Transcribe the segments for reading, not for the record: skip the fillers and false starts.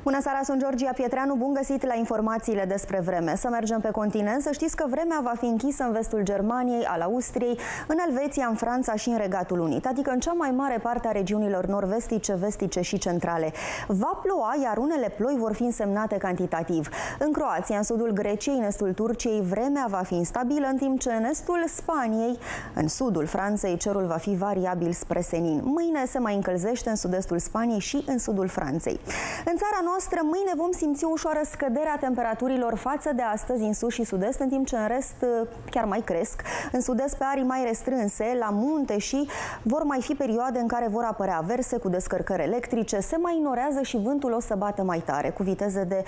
Bună seara, sunt Georgia Pietreanu, bun găsit la informațiile despre vreme. Să mergem pe continent, să știți că vremea va fi închisă în vestul Germaniei, al Austriei, în Elveția, în Franța și în Regatul Unit, adică în cea mai mare parte a regiunilor nord-vestice, vestice și centrale. Va ploua, iar unele ploi vor fi însemnate cantitativ. În Croația, în sudul Greciei, în estul Turciei, vremea va fi instabilă, în timp ce în estul Spaniei, în sudul Franței, cerul va fi variabil spre senin. Mâine se mai încălzește în sud-estul Spaniei și în sudul Franței. În țara noastră, mâine vom simți o ușoară scădere a temperaturilor față de astăzi în sud și sud-est, în timp ce în rest chiar mai cresc. În sud-est pe arii mai restrânse, la munte și vor mai fi perioade în care vor apărea averse cu descărcări electrice, se mai înorează și vântul o să bată mai tare, cu viteze de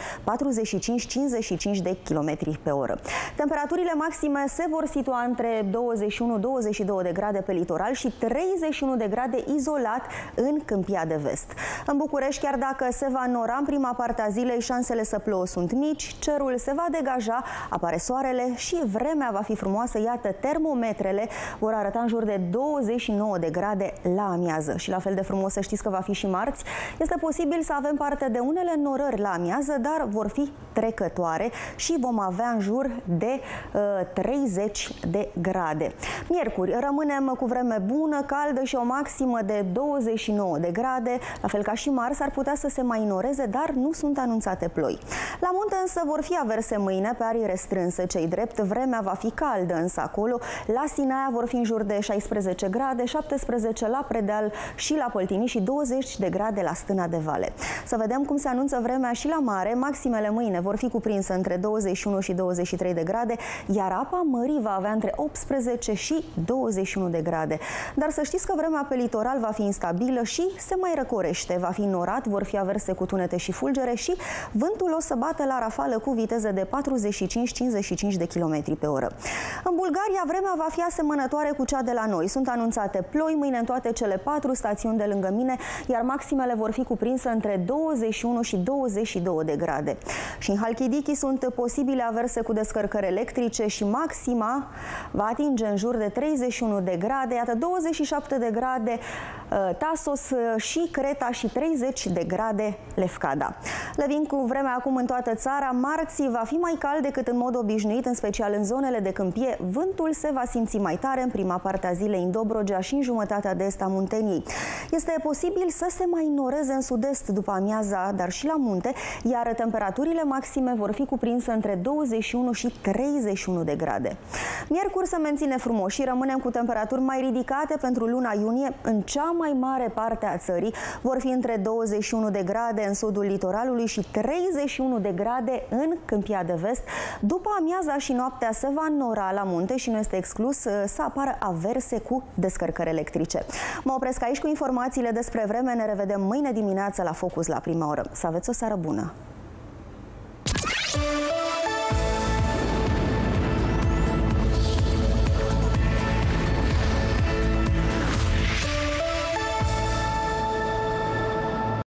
45-55 de km pe oră. Temperaturile maxime se vor situa între 21-22 de grade pe litoral și 31 de grade izolat în Câmpia de Vest. În București, chiar dacă se va înora în prima parte a zilei, șansele să plouă sunt mici, cerul se va degaja, apare soarele și vremea va fi frumoasă. Iată, termometrele vor arăta în jur de 29 de grade la amiază. Și la fel de frumos, să știți că va fi și marți. Este posibil să avem parte de unele înnorări la amiază, dar vor fi trecătoare și vom avea în jur de 30 de grade. Miercuri rămânem cu vreme bună, caldă și o maximă de 29 de grade. La fel ca și marți, ar putea să se mai înoreze, dar nu sunt anunțate ploi. La munte însă vor fi averse mâine pe arii restrânse, cei drept. Vremea va fi caldă însă acolo. La Sinaia vor fi în jur de 16 grade, 17 la Predeal și la Păltini și 20 de grade la Stâna de Vale. Să vedem cum se anunță vremea și la mare. Maximele mâine vor fi cuprinse între 21 și 23 de grade, iar apa mării va avea între 18 și 21 de grade. Dar să știți că vremea pe litoral va fi instabilă și se mai răcorește. Va fi norat, vor fi averse cu tunete și fulgere și vântul o să bată la rafală cu viteze de 45-55 de km pe oră. În Bulgaria, vremea va fi asemănătoare cu cea de la noi. Sunt anunțate ploi mâine în toate cele 4 stațiuni de lângă mine, iar maximele vor fi cuprinse între 21 și 22 de grade. Și în Halkidiki sunt posibile averse cu descărcări electrice și maxima va atinge în jur de 31 de grade, iată 27 de grade Tasos și Creta și 30 de grade Lefkada. Le vin cu vremea acum în toată țara. Marți va fi mai cald decât în mod obișnuit, în special în zonele de câmpie. Vântul se va simți mai tare în prima parte a zilei în Dobrogea și în jumătatea de est a Munteniei. Este posibil să se mai înoreze în sud-est după amiaza, dar și la munte, iar temperaturile maxime vor fi cuprinse între 21 și 31 de grade. Miercuri se menține frumos și rămânem cu temperaturi mai ridicate pentru luna iunie. În cea mai mare parte a țării vor fi între 21 de grade în sudul litoralului și 31 de grade în Câmpia de Vest. După amiaza și noaptea se va înnora la munte și nu este exclus să apară averse cu descărcări electrice. Mă opresc aici cu informațiile despre vreme. Ne revedem mâine dimineață la Focus la prima oră. Să aveți o seară bună!